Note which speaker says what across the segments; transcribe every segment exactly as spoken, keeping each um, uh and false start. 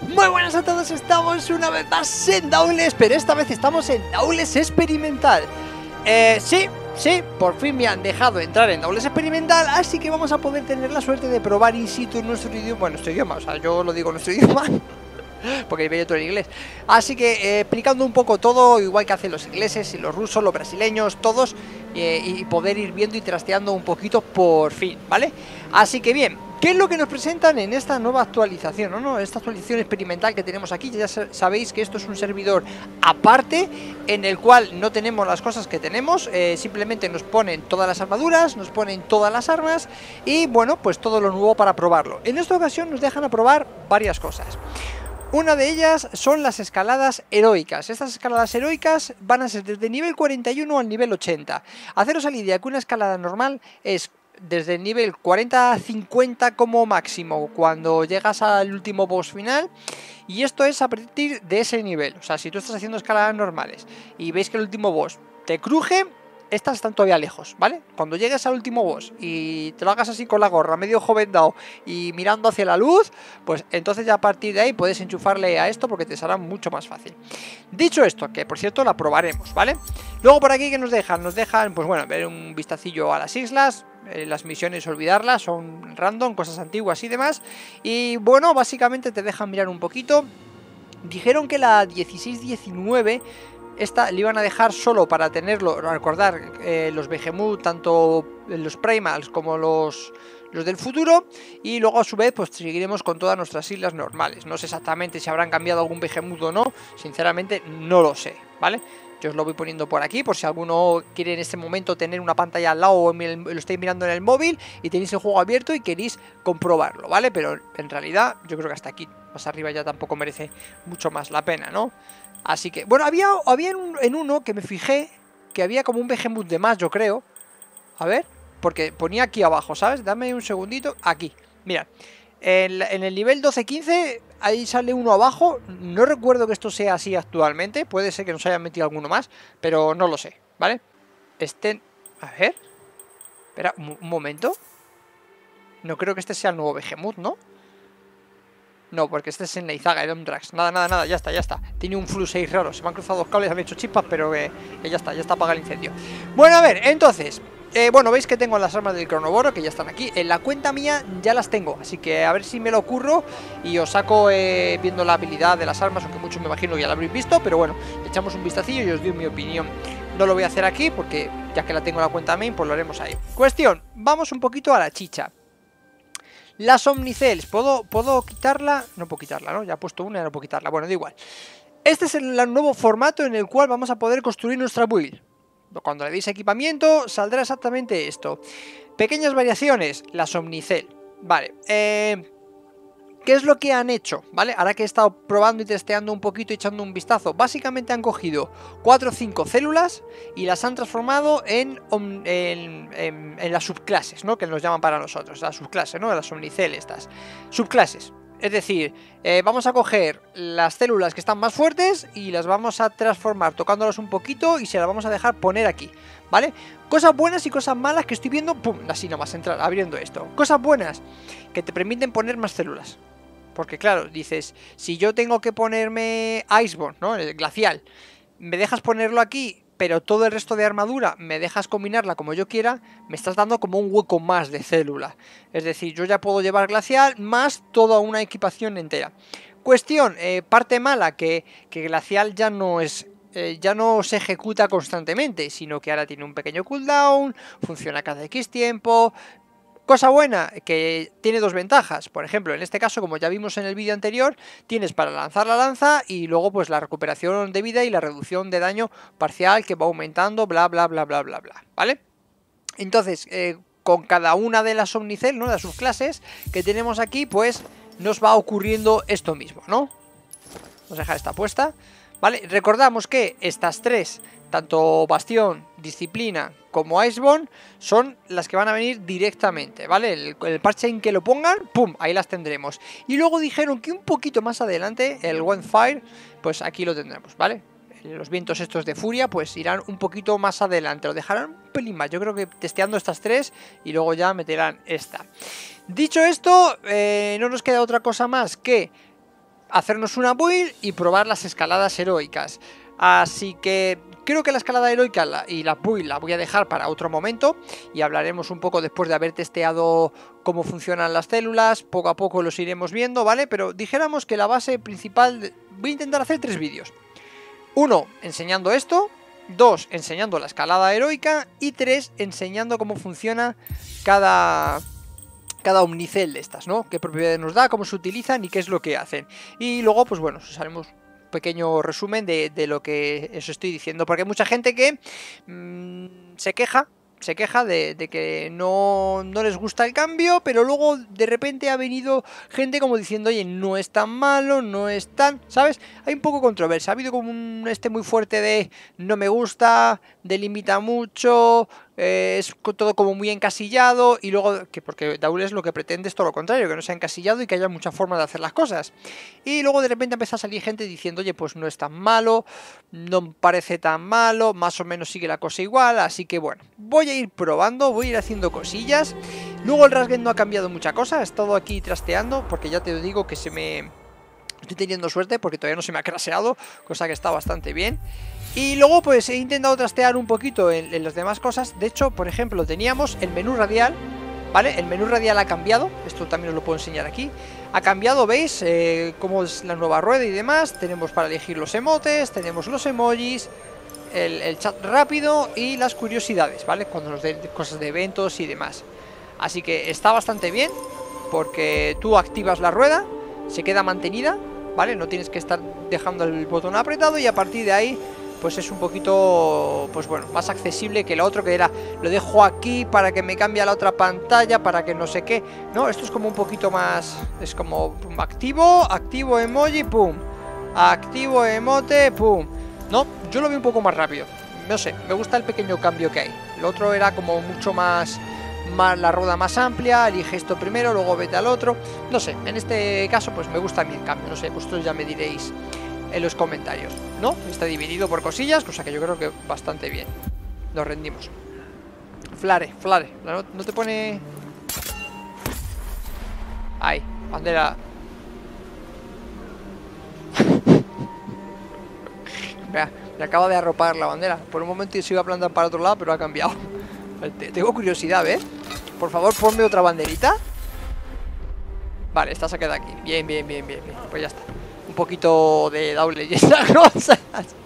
Speaker 1: Muy buenas a todos, estamos una vez más en Daules, pero esta vez estamos en Daules Experimental. Eh, sí, sí, por fin me han dejado entrar en Daules Experimental, así que vamos a poder tener la suerte de probar in situ nuestro idioma, bueno, nuestro idioma, o sea, yo lo digo nuestro idioma, porque veía todo en inglés. Así que eh, explicando un poco todo, igual que hacen los ingleses y los rusos, los brasileños, todos, eh, y poder ir viendo y trasteando un poquito por fin, ¿vale? Así que bien, ¿qué es lo que nos presentan en esta nueva actualización? ¿no? ¿no? Esta actualización experimental que tenemos aquí, ya sabéis que esto es un servidor aparte, en el cual no tenemos las cosas que tenemos, eh, simplemente nos ponen todas las armaduras, nos ponen todas las armas, y bueno, pues todo lo nuevo para probarlo. En esta ocasión nos dejan a probar varias cosas. Una de ellas son las escaladas heroicas. Estas escaladas heroicas van a ser desde nivel cuarenta y uno al nivel ochenta. Haceros a la idea que una escalada normal es desde el nivel cuarenta a cincuenta como máximo cuando llegas al último boss final, y esto es a partir de ese nivel. O sea, si tú estás haciendo escaladas normales y veis que el último boss te cruje, estas están todavía lejos, ¿vale? Cuando llegues al último boss y te lo hagas así con la gorra, medio ojo vendado y mirando hacia la luz, pues entonces ya a partir de ahí puedes enchufarle a esto porque te será mucho más fácil. Dicho esto, que por cierto la probaremos, ¿vale? Luego por aquí, ¿qué nos dejan? Nos dejan, pues bueno, ver un vistacillo a las islas. Eh, las misiones olvidarlas, son random, cosas antiguas y demás. Y bueno, básicamente te dejan mirar un poquito. Dijeron que la dieciséis diecinueve... esta le iban a dejar solo para tenerlo, recordar eh, los Behemoth, tanto los Primals como los, los del futuro, y luego a su vez pues seguiremos con todas nuestras islas normales. No sé exactamente si habrán cambiado algún Behemoth o no, sinceramente no lo sé, ¿vale? Yo os lo voy poniendo por aquí, por si alguno quiere en este momento tener una pantalla al lado o lo estáis mirando en el móvil y tenéis el juego abierto y queréis comprobarlo, ¿vale? Pero en realidad yo creo que hasta aquí, más arriba ya tampoco merece mucho más la pena, ¿no? Así que, bueno, había, había en, un, en uno que me fijé que había como un Behemoth de más, yo creo. A ver, porque ponía aquí abajo, ¿sabes? Dame un segundito, aquí, mira. En, en el nivel doce quince, ahí sale uno abajo. No recuerdo que esto sea así actualmente. Puede ser que nos hayan metido alguno más, pero no lo sé, ¿vale? Este, a ver. Espera, un, un momento. No creo que este sea el nuevo Behemoth, ¿no? No, porque este es en Neizaga, era un Drax. Nada, nada, nada, ya está, ya está. Tiene un Flu seis raro. Se me han cruzado dos cables, han hecho chispas, pero que, que ya está, ya está apagado el incendio. Bueno, a ver, entonces... Eh, bueno, veis que tengo las armas del Cronoboro, que ya están aquí. En la cuenta mía ya las tengo, así que a ver si me lo ocurro y os saco eh, viendo la habilidad de las armas, aunque muchos me imagino que ya la habréis visto, pero bueno, echamos un vistacillo y os doy mi opinión. No lo voy a hacer aquí porque ya que la tengo en la cuenta main, pues lo haremos ahí. Cuestión, vamos un poquito a la chicha. Las Omnicels, ¿puedo, ¿puedo quitarla? No puedo quitarla, ¿no? Ya he puesto una y no puedo quitarla, bueno, da igual. Este es el nuevo formato en el cual vamos a poder construir nuestra build. Cuando le deis equipamiento saldrá exactamente esto. Pequeñas variaciones, las Omnicel. Vale, eh, ¿qué es lo que han hecho? ¿Vale? Ahora que he estado probando y testeando un poquito y echando un vistazo, básicamente han cogido cuatro o cinco células y las han transformado en, en, en, en las subclases, ¿no? Que nos llaman para nosotros, las subclases, ¿no? Las Omnicel estas. Subclases. Es decir, eh, vamos a coger las células que están más fuertes y las vamos a transformar tocándolas un poquito y se las vamos a dejar poner aquí, ¿vale? Cosas buenas y cosas malas que estoy viendo, pum, así nomás, entrar, abriendo esto. Cosas buenas, que te permiten poner más células. Porque claro, dices, si yo tengo que ponerme Iceborne, ¿no? El glacial, me dejas ponerlo aquí, pero todo el resto de armadura me dejas combinarla como yo quiera, me estás dando como un hueco más de célula. Es decir, yo ya puedo llevar glacial más toda una equipación entera. Cuestión, eh, parte mala, que, que glacial ya no es... Eh, ya no se ejecuta constantemente, sino que ahora tiene un pequeño cooldown, funciona cada X tiempo. Cosa buena, que tiene dos ventajas. Por ejemplo, en este caso, como ya vimos en el vídeo anterior, tienes para lanzar la lanza y luego pues la recuperación de vida y la reducción de daño parcial que va aumentando, bla bla bla bla bla bla, ¿vale? Entonces, eh, con cada una de las Omnicel, ¿no? De las subclases que tenemos aquí, pues nos va ocurriendo esto mismo, ¿no? Vamos a dejar esta puesta, ¿vale? Recordamos que estas tres, tanto Bastión, Disciplina como Iceborne, son las que van a venir directamente, ¿vale? El, el parche en que lo pongan, ¡pum!, ahí las tendremos. Y luego dijeron que un poquito más adelante, el Wildfire, pues aquí lo tendremos, ¿vale? Los vientos estos de furia, pues irán un poquito más adelante, lo dejarán un pelín más. Yo creo que testeando estas tres y luego ya meterán esta. Dicho esto, eh, no nos queda otra cosa más que hacernos una build y probar las escaladas heroicas. Así que creo que la escalada heroica y la build la voy a dejar para otro momento y hablaremos un poco después de haber testeado cómo funcionan las células. Poco a poco los iremos viendo, ¿vale? Pero dijéramos que la base principal... Voy a intentar hacer tres vídeos. Uno, enseñando esto. Dos, enseñando la escalada heroica. Y tres, enseñando cómo funciona cada... cada omnicel de estas, ¿no? Qué propiedades nos da, cómo se utilizan y qué es lo que hacen. Y luego, pues bueno, os haremos un pequeño resumen de, de lo que os estoy diciendo. Porque hay mucha gente que mmm, se queja, se queja de, de que no, no les gusta el cambio, pero luego de repente ha venido gente como diciendo, oye, no es tan malo, no es tan... ¿Sabes? Hay un poco de controversia. Ha habido como un este muy fuerte de no me gusta, delimita mucho... Eh, es todo como muy encasillado y luego, que porque Daules lo que pretende es todo lo contrario, que no sea encasillado y que haya mucha forma de hacer las cosas. Y luego de repente empieza a salir gente diciendo, oye, pues no es tan malo, no parece tan malo, más o menos sigue la cosa igual, así que bueno, voy a ir probando, voy a ir haciendo cosillas. Luego el Rasget no ha cambiado mucha cosa, he estado aquí trasteando, porque ya te digo que se me... Estoy teniendo suerte porque todavía no se me ha craseado, cosa que está bastante bien. Y luego pues he intentado trastear un poquito en, en las demás cosas. De hecho, por ejemplo, teníamos el menú radial, ¿vale? El menú radial ha cambiado, esto también os lo puedo enseñar aquí. Ha cambiado, ¿veis? Eh, cómo es la nueva rueda y demás. Tenemos para elegir los emotes, tenemos los emojis, el, el chat rápido y las curiosidades, ¿vale? Cuando nos den cosas de eventos y demás. Así que está bastante bien, porque tú activas la rueda, se queda mantenida, ¿vale? No tienes que estar dejando el botón apretado y a partir de ahí... pues es un poquito, pues bueno, más accesible que lo otro que era, lo dejo aquí para que me cambie a la otra pantalla, para que no sé qué. No, esto es como un poquito más, es como pum, activo, activo emoji, pum, activo emote, pum. No, yo lo veo un poco más rápido, no sé, me gusta el pequeño cambio que hay. Lo otro era como mucho más, más la rueda más amplia, elige esto primero, luego vete al otro. No sé, en este caso pues me gusta a mí el cambio, no sé, vosotros ya me diréis en los comentarios, ¿no? Está dividido por cosillas, cosa que yo creo que bastante bien. Nos rendimos. Flare, flare, ¿no, no te pone...? Ahí, bandera. Mira, me acaba de arropar la bandera. Por un momento se iba a plantar para otro lado, pero ha cambiado. Tengo curiosidad, ¿ves? Por favor, ponme otra banderita. Vale, esta se queda aquí. Bien, bien, bien, bien, bien. Pues ya está. Un poquito de Daules y esas cosas.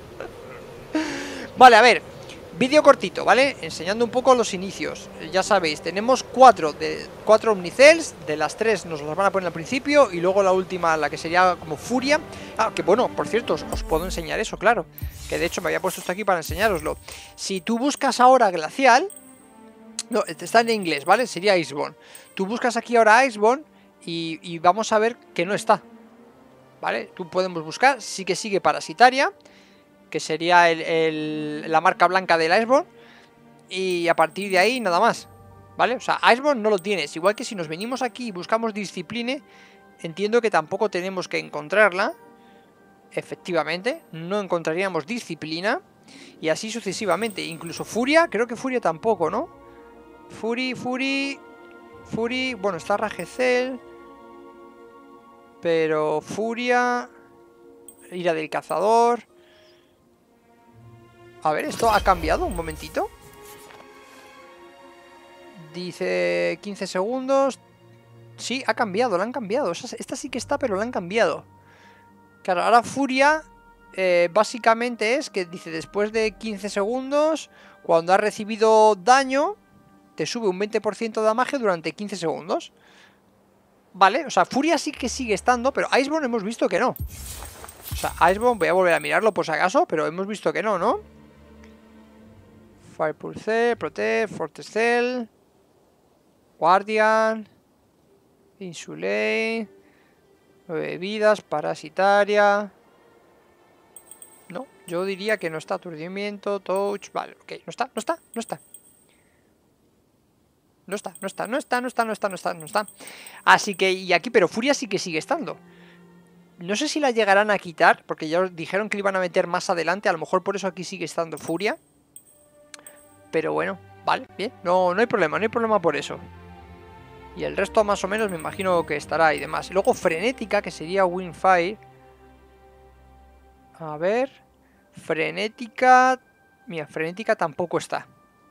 Speaker 1: Vale, a ver, vídeo cortito, ¿vale? Enseñando un poco los inicios. Ya sabéis, tenemos cuatro de cuatro Omnicels. De las tres nos las van a poner al principio. Y luego la última, la que sería como Furia. Ah, que bueno, por cierto, os, os puedo enseñar eso, claro. Que de hecho me había puesto esto aquí para enseñároslo. Si tú buscas ahora Glacial, no, está en inglés, ¿vale? Sería Iceborne. Tú buscas aquí ahora Iceborne y, y vamos a ver que no está, ¿vale? Tú podemos buscar, sí que sigue Parasitaria, que sería el, el, la marca blanca del Iceborne, y a partir de ahí nada más, ¿vale? O sea, Iceborne no lo tienes, igual que si nos venimos aquí y buscamos Discipline, entiendo que tampoco tenemos que encontrarla, efectivamente, no encontraríamos Disciplina, y así sucesivamente, incluso Furia, creo que Furia tampoco, ¿no? Fury, Fury, Fury, bueno, está Ragecel... Pero Furia, Ira del Cazador. A ver, esto ha cambiado un momentito. Dice quince segundos. Sí, ha cambiado, la han cambiado. Esta sí que está, pero la han cambiado. Claro, ahora Furia eh, básicamente es que dice después de quince segundos, cuando has recibido daño, te sube un veinte por ciento de damage durante quince segundos. Vale, o sea, Furia sí que sigue estando, pero Iceborne hemos visto que no. O sea, Iceborne, voy a volver a mirarlo por si acaso, pero hemos visto que no, ¿no? Fire Pulse, Protect, Fortress Cell, Guardian, Insulate, nueve vidas, Parasitaria. No, yo diría que no está. Aturdimiento, Touch, vale, ok, no está, no está, no está. No está, no está, no está, no está, no está, no está, no está. Así que, y aquí, pero Furia sí que sigue estando. No sé si la llegarán a quitar, porque ya os dijeron que le iban a meter más adelante. A lo mejor por eso aquí sigue estando Furia. Pero bueno, vale, bien. No, no hay problema, no hay problema por eso. Y el resto más o menos me imagino que estará y demás. Y luego Frenética, que sería Windfire. A ver... Frenética... Mira, frenética tampoco está.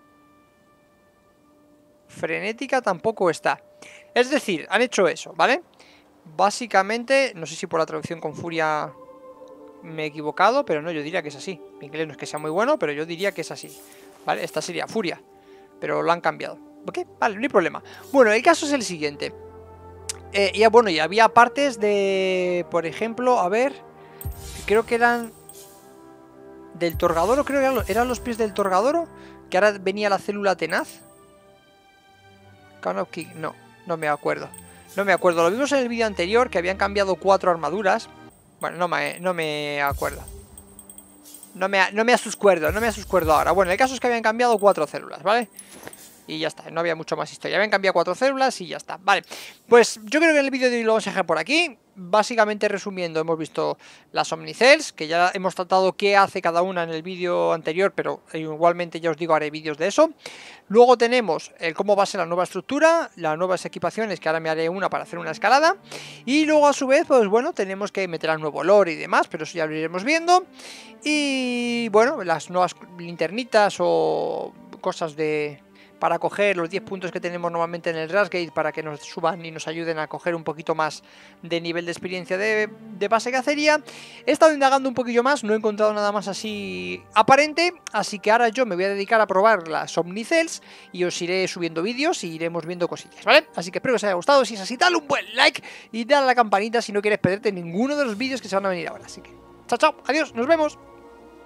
Speaker 1: Frenética tampoco está. Es decir, han hecho eso, ¿vale? Básicamente, no sé si por la traducción con furia me he equivocado, pero no, yo diría que es así. Mi inglés no es que sea muy bueno, pero yo diría que es así. ¿Vale? Esta sería furia, pero lo han cambiado. ¿Ok? Vale, no hay problema. Bueno, el caso es el siguiente. Eh, ya, bueno, y había partes de... Por ejemplo, a ver... Creo que eran... Del Torgadoro, creo que eran los, eran los pies del Torgadoro. Que ahora venía la célula tenaz. No, no me acuerdo. No me acuerdo, lo vimos en el vídeo anterior, que habían cambiado cuatro armaduras. Bueno, no me, no me acuerdo. No me, no me asuscuerdo, no me asuscuerdo ahora. Bueno, el caso es que habían cambiado cuatro células, ¿vale? Y ya está, no había mucho más historia. Habían cambiado cuatro células y ya está. Vale, pues yo creo que en el vídeo de hoy lo vamos a dejar por aquí. Básicamente resumiendo, hemos visto las Omnicells, que ya hemos tratado qué hace cada una en el vídeo anterior, pero igualmente ya os digo, haré vídeos de eso. Luego tenemos el cómo va a ser la nueva estructura, las nuevas equipaciones, que ahora me haré una para hacer una escalada. Y luego a su vez, pues bueno, tenemos que meter al nuevo lore y demás, pero eso ya lo iremos viendo. Y bueno, las nuevas linternitas o cosas de... para coger los diez puntos que tenemos normalmente en el Rashgate, para que nos suban y nos ayuden a coger un poquito más de nivel de experiencia de, de base cacería. He estado indagando un poquillo más, no he encontrado nada más así aparente, así que ahora yo me voy a dedicar a probar las Omnicells y os iré subiendo vídeos y iremos viendo cosillas, ¿vale? Así que espero que os haya gustado, si es así, dale un buen like y dale a la campanita si no quieres perderte ninguno de los vídeos que se van a venir ahora. Así que, chao, chao, adiós, nos vemos.